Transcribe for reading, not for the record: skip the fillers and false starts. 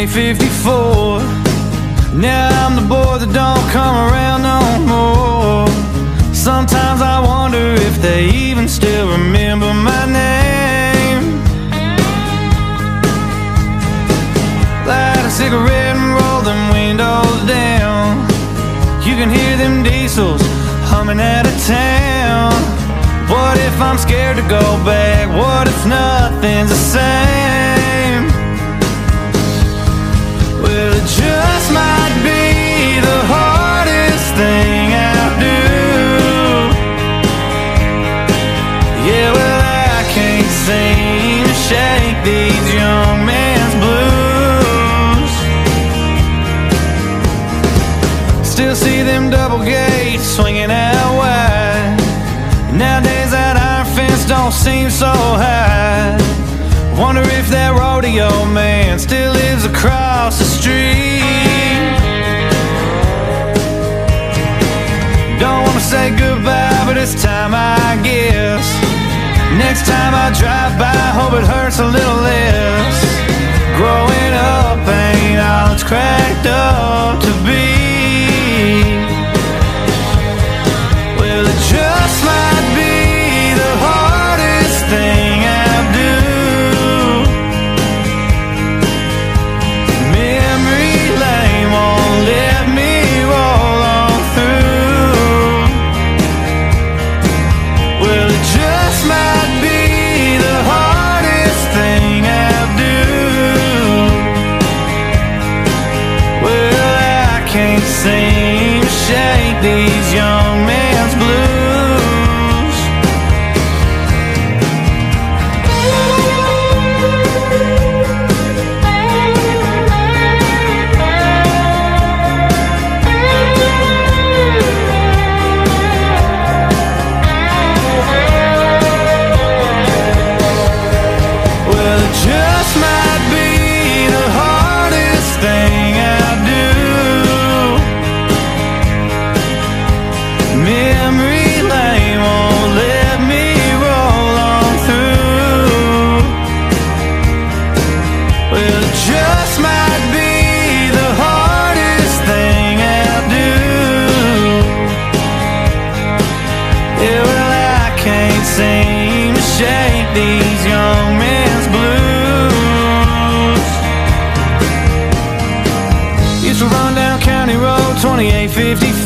2854. Now I'm the boy that don't come around no more. Sometimes I wonder if they even still remember my name. Light a cigarette and roll them windows down. You can hear them diesels humming out of town. What if I'm scared to go back? What if nothing's the same? Well, it just might be the hardest thing I'll do. Yeah, well, I can't seem to shake these young man's blues. Still see them double gates swinging out wide. Nowadays that iron fence don't seem so high. Wonder if that rodeo man still lives across the street. Don't wanna say goodbye, but it's time I guess. Next time I drive by, hope it hurts a little less. Growing up ain't all it's cracked up to be. Well, it just might be the hardest thing I do. Memory lane won't let me roll on through. Well, it just might be the hardest thing I do. Well, I can't seem to shake these young men's blues. Well, it just might be the hardest thing I do. Memory lane won't let me roll on through. Well, it just might be the hardest thing I do. Yeah, well, I can't seem to shake these young men's blues. Used to run down County Road 2854.